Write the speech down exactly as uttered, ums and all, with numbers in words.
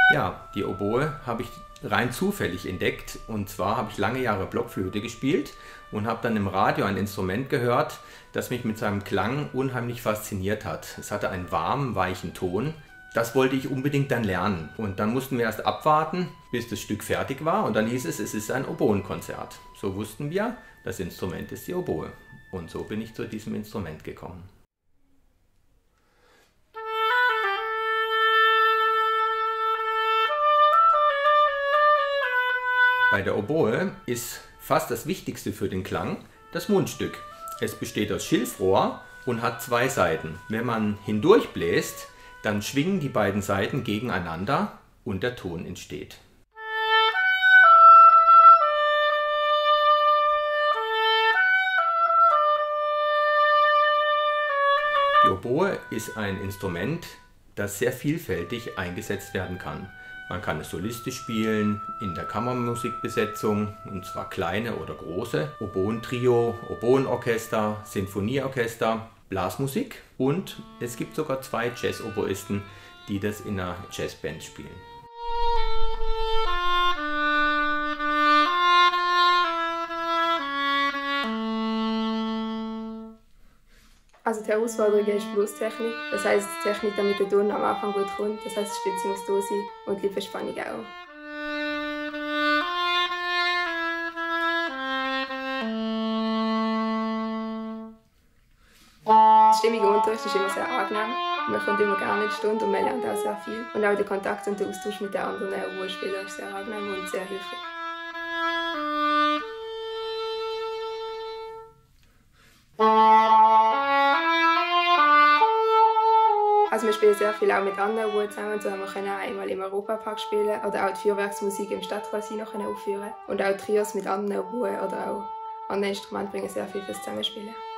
Ja, die Oboe habe ich rein zufällig entdeckt, und zwar habe ich lange Jahre Blockflöte gespielt und habe dann im Radio ein Instrument gehört, das mich mit seinem Klang unheimlich fasziniert hat. Es hatte einen warmen, weichen Ton. Das wollte ich unbedingt dann lernen, und dann mussten wir erst abwarten, bis das Stück fertig war, und dann hieß es, es ist ein Oboenkonzert. So wussten wir, das Instrument ist die Oboe, und so bin ich zu diesem Instrument gekommen. Bei der Oboe ist fast das Wichtigste für den Klang das Mundstück. Es besteht aus Schilfrohr und hat zwei Seiten. Wenn man hindurch bläst, dann schwingen die beiden Seiten gegeneinander und der Ton entsteht. Die Oboe ist ein Instrument, das sehr vielfältig eingesetzt werden kann. Man kann es solistisch spielen, in der Kammermusikbesetzung, und zwar kleine oder große, Oboentrio, Oboenorchester, Sinfonieorchester, Blasmusik, und es gibt sogar zwei Jazz-Oboisten, die das in einer Jazzband spielen. Also die Herausforderung ist Blusstechnik, das heisst Technik, damit der Ton am Anfang gut kommt, das heisst die Spitze muss da sein und die Verspannung auch. Der stimmige Unterricht ist immer sehr angenehm, man kommt immer gerne in die Stunde und man lernt auch sehr viel. Und auch der Kontakt und der Austausch mit den anderen Oboenspielern ist sehr angenehm und sehr hilfreich. Also wir spielen sehr viel auch mit anderen Oboen zusammen, so haben wir einmal im Europapark spielen oder auch die Feuerwerksmusik im Stadtcasino aufführen. Und auch Trios mit anderen Oboen oder auch anderen Instrumenten bringen sehr viel fürs Zusammenspielen.